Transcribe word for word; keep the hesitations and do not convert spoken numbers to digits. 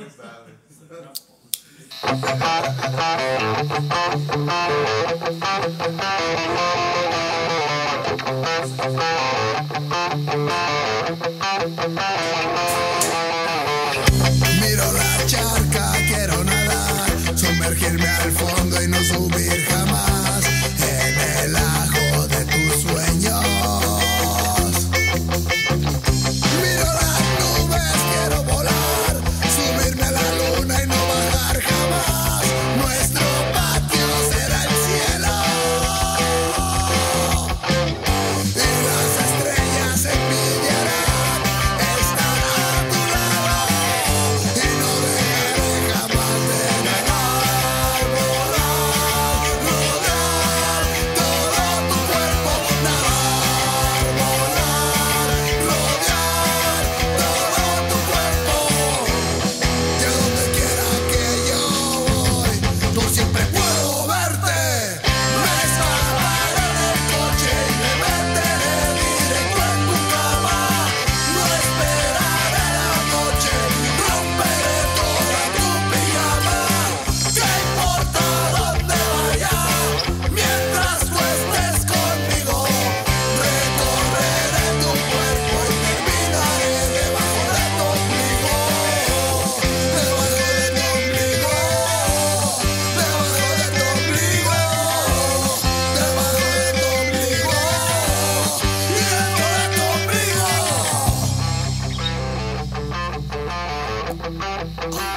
muy tarde. Miro la charca, quiero nadar, sumergirme al fondo y no subir jamás en el ajo de tus sueños. Miro las nubes, quiero volar, subirme a la luna y no bajar jamás. Nuestro patio será el cielo y las estrellas envidiarán estar a tu lado. Y no dejaré jamás de nadar, volar, rodear todo tu cuerpo, nadar, volar, rodear todo tu cuerpo. Y a donde quiera que yo voy, no siempre puedo verte. Me escaparé del coche y me meteré directo en tu cama. No esperaré la noche, romperé toda tu pijama. ¿Qué importa dónde vaya? Mientras tú estés conmigo, recorreré tu cuerpo y terminaré debajo de tu ombligo. Debajo de tu ombligo. Debajo de tu ombligo. Debajo de tu ombligo. Y dentro de tu ombligo.